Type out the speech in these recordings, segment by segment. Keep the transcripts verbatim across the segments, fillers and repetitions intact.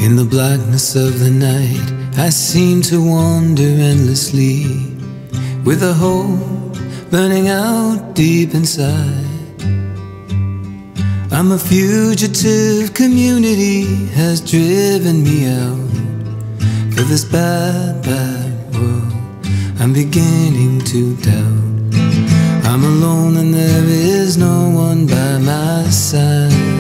In the blackness of the night, I seem to wander endlessly, with a hope burning out deep inside. I'm a fugitive, community has driven me out. For this bad, bad world, I'm beginning to doubt. I'm alone and there is no one by my side.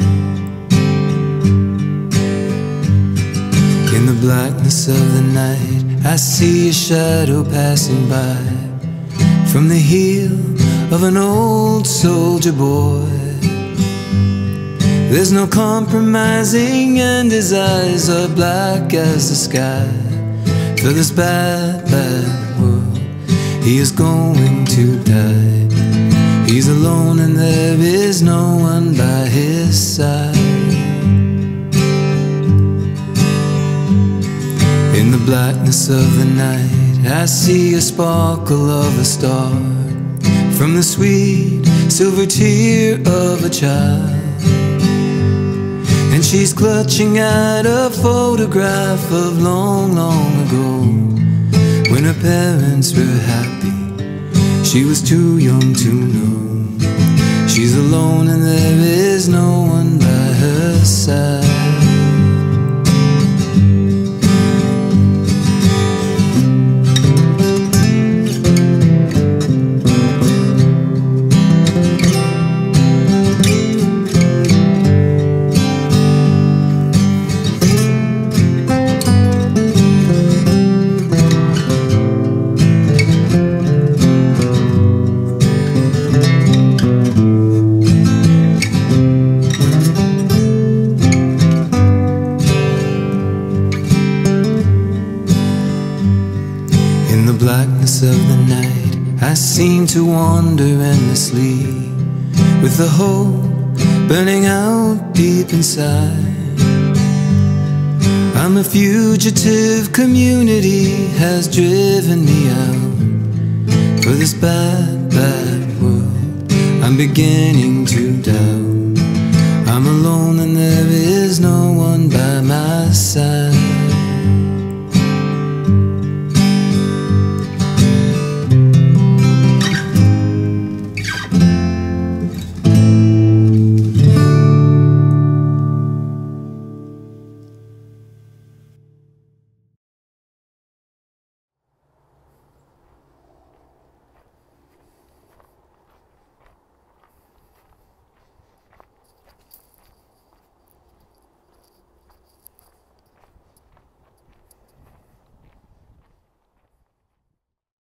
In the blackness of the night, I see a shadow passing by, from the heel of an old soldier boy. There's no compromising and his eyes are black as the sky. For this bad, bad world, he is going to die. He's alone and there is no one by his side. In the blackness of the night, I see a sparkle of a star, from the sweet silver tear of a child. And she's clutching at a photograph of long, long ago, when her parents were happy, she was too young to know. She's alone and there is no one by her side. In the blackness of the night, I seem to wander endlessly, with the hope burning out deep inside. I'm a fugitive, community has driven me out. For this bad, bad world, I'm beginning to doubt. I'm alone and there is no one by my side.